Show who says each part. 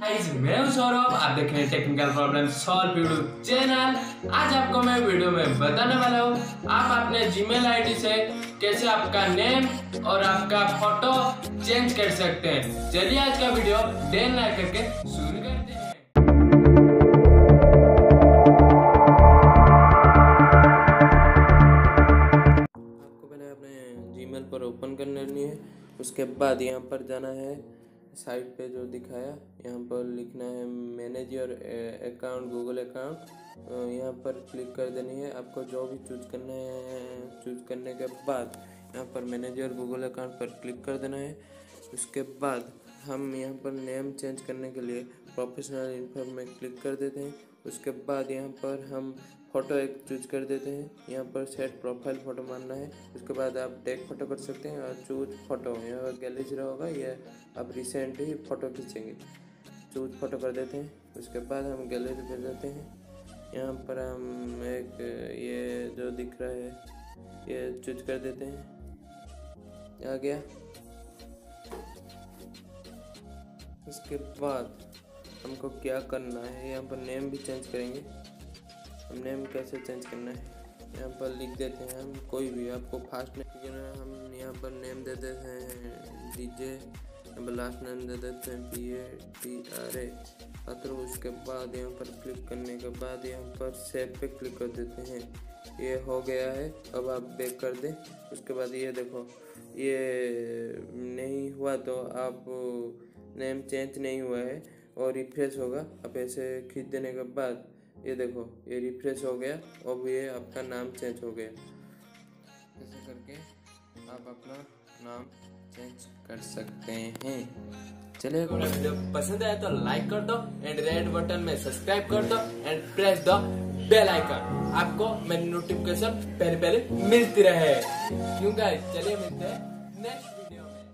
Speaker 1: Guys मैं हूं सौरभ, आप देख रहे हैं technical problem solve YouTube channel. आज आपको मैं वीडियो में बताने वाला हूं आप अपने जीमेल आईडी से कैसे आपका नेम और आपका फोटो चेंज कर सकते हैं। चलिए आज का वीडियो देर ना करके शुरू करते हैं।
Speaker 2: आपको पहले अपने जीमेल पर ओपन कर लेनी है। उसके बाद यहाँ पर जाना है, साइट पे जो दिखाया यहाँ पर लिखना है manage your account, Google account. यहाँ पर क्लिक कर देनी है। आपको जो भी चूज करना है, चूज करने के बाद यहाँ पर मैनेज योर गूगल अकाउंट पर क्लिक कर देना है। उसके बाद हम यहाँ पर नेम चेंज करने के लिए प्रोफेशनल इन्फो में क्लिक कर देते हैं। उसके बाद यहाँ पर हम फ़ोटो एक चूज कर देते हैं। यहाँ पर सेट प्रोफाइल फ़ोटो मानना है। उसके बाद आप टेक फ़ोटो कर सकते हैं और चूज फ़ोटो यहाँ गैलरी होगा, ये आप रिसेंट ही फ़ोटो खींचेंगे। चूज फ़ोटो कर देते हैं। उसके बाद हम गैलरी पे जाते हैं। यहाँ पर हम एक ये जो दिख रहा है ये चूज कर देते हैं। आ गया। उसके बाद हमको क्या करना है, यहाँ पर नेम भी चेंज करेंगे। हम नेम कैसे चेंज करना है यहाँ पर लिख देते हैं। हम कोई भी आपको फास्ट नेम, हम यहाँ पर नेम दे देते हैं डीजे, लास्ट नेम दे देते हैं PATRA अथर्व। उसके बाद यहाँ पर क्लिक करने के बाद यहाँ पर सेव पे क्लिक कर देते हैं। ये हो गया है। अब आप बैक कर दें। उसके बाद ये देखो, ये नहीं हुआ तो आप नेम चेंज नहीं हुआ है और रिफ्रेश होगा। अब ऐसे खींच देने के बाद ये देखो ये रिफ्रेश हो गया। अब ये आपका नाम चेंज हो गया। ऐसे करके आप अपना नाम चेंज कर सकते हैं। चलिए,
Speaker 1: वीडियो पसंद आया तो लाइक कर दो एंड रेड बटन में सब्सक्राइब कर दो and press the bell icon. आपको मेरी नोटिफिकेशन पहले मिलती रहे। क्यों गाइस, चलिए मिलते हैं नेक्स्ट वीडियो में।